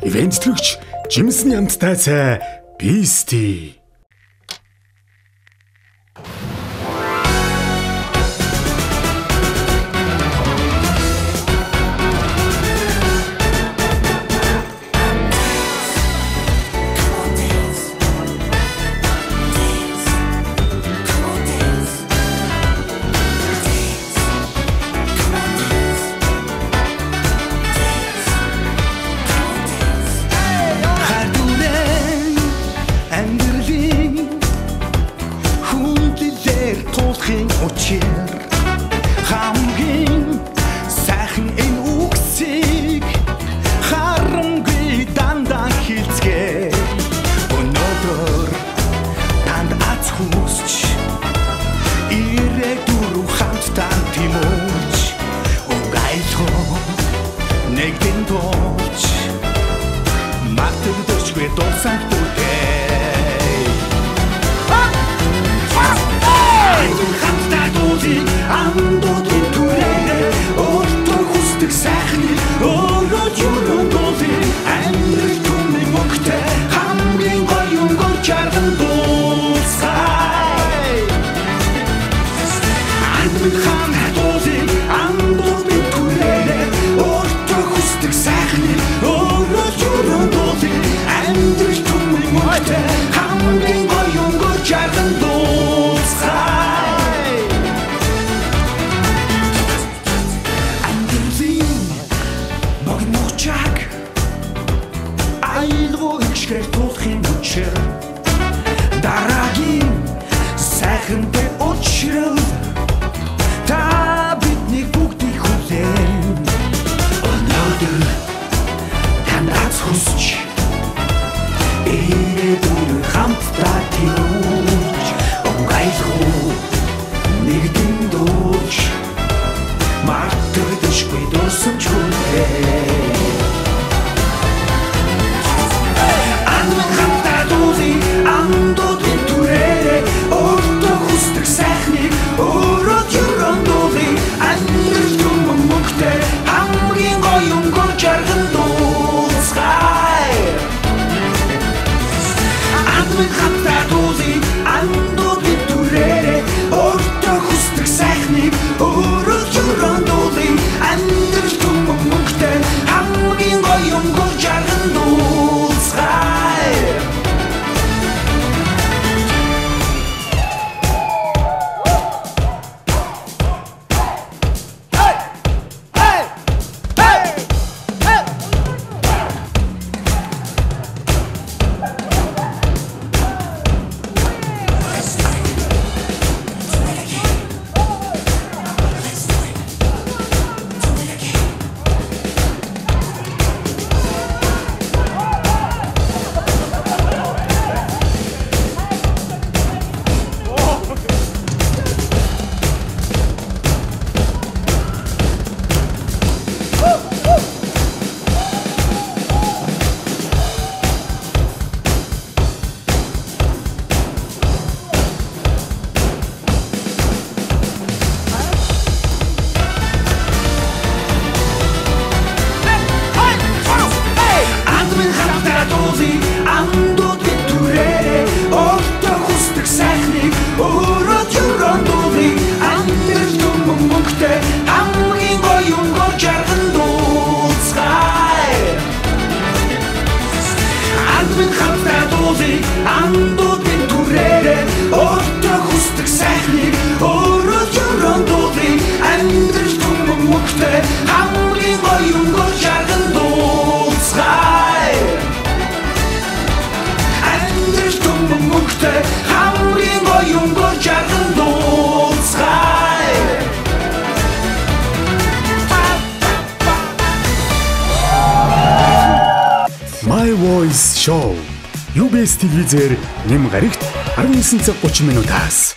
ивентлэгч жимсэн ямттай цай Б.Сайнбаяр. Хамгийн сайхан энэ үгсийг харамгүй дандаа хэлцгээ. Өнөөдөр танд аз хүсч ирээдүрүү хамтдаа тимүүлж угайлгоо нэгэн дуулж мартагдчихгүй дуусан дүртэй. Андуудын түрээрээ өөртөө хүсдэг сайхныг өөрөө юурын дуулъя. Амьдрал түмэн мөнгөтэй хамгийн гоё өнгөр жарган дуулцгаая. Андуудын түрээрээ өөртөө хүсдэг сайхныг өөрөө юурын дуулъя. Амьдрал түмэн мөнгөтэй хамгийн гоё өнгөр жарган дуулцгаая. Айлгуу ихшгээр туулахын хүчээр дараагийн сайхантай учрал та бидний бүгдийг хүлээн. Өнөөдөр танд аз хүсч ирээдүрөө хамтдаа тимүүлж угайлгуу нэгэн дуулж мартагдчихгүй дуусан чүлээ. Андуудын түрээрээ өөртөө хүсдэг сайхныг өөрөө юурын дуулъя. Амьдрал түмэн мөнгөтэй хамгийн гоё өнгөр жарган дуулцгаая. Андуудын түрээрээ өөртөө хүсдэг сайхныг өөрөө юурын дуулъя. Амьдрал түмэн мөнгөтэй хамгийн гоё өнгөр жарган дуулцгаая. Андуудын түрээрээ өөртөө хүсдэг сайхныг өөрөө юурын дуулъя. Амьдрал түмэн мөнгөтэй хамгийн гоё өнгөр жарган дуулцгаая. Андуудын түрээрээ өөртөө хүсдэг сайхныг өөрөө юурын дуулъя. Амьдрал түмэн мөнгөтэй хамгийн гоё өнгөр жарган дуулцгаая. Мөнгөтэй хамгийн гоё өнгөр жарган дуулцгаая. My Voice Show. UBS телевизээр нэм гарагт 19:30 минутаас